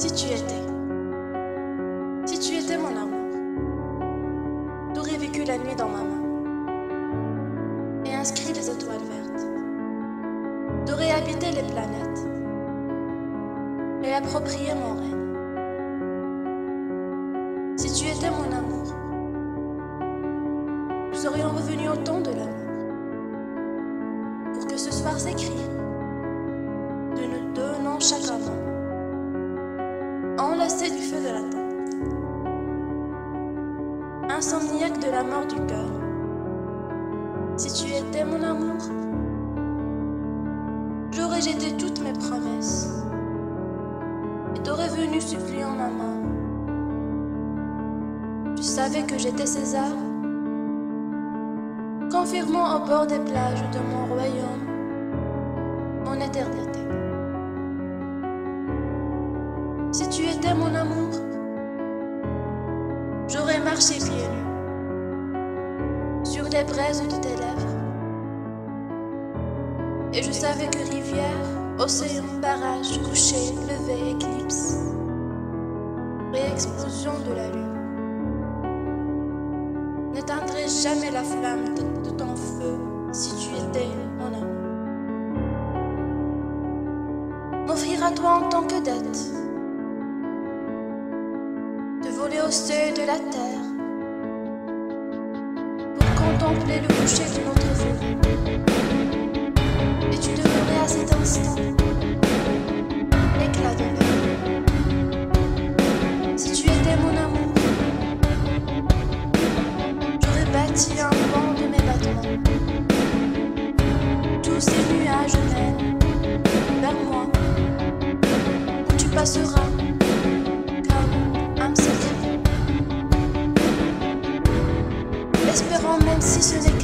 Si tu étais mon amour, t'aurais vécu la nuit dans ma main et inscrit les étoiles vertes. T'aurais habité les planètes et approprié mon règne. Si tu étais mon amour, nous serions revenus au temps de l'amour pour que ce soir s'écrie de nous deux noms chaque amant, enlacés du feu de la tente, insomniaque de la mort du cœur. Si tu étais mon amour, j'aurais jeté toutes mes promesses et t'aurais venu suppliant ma main. Tu savais que j'étais César, confirmant au bord des plages de mon royaume mon éternité. Si tu étais mon amour, j'aurais marché pieds nus sur les braises de tes lèvres. Et je savais que rivière, océan, barrage, coucher, lever, éclipse, réexplosion de la lune n'éteindrait jamais la flamme de ton feu si tu étais mon amour. M'offrir à toi en tant que dette, te voler au seuil de la terre pour contempler le coucher de notre feu. Et tu demeurais à cet instant l'éclat de l'air. Si tu étais mon amour, j'aurais bâti un banc de mes battements. Tous ces nuages mènent vers moi, où tu passeras comme un secret, espérant même si ce n'est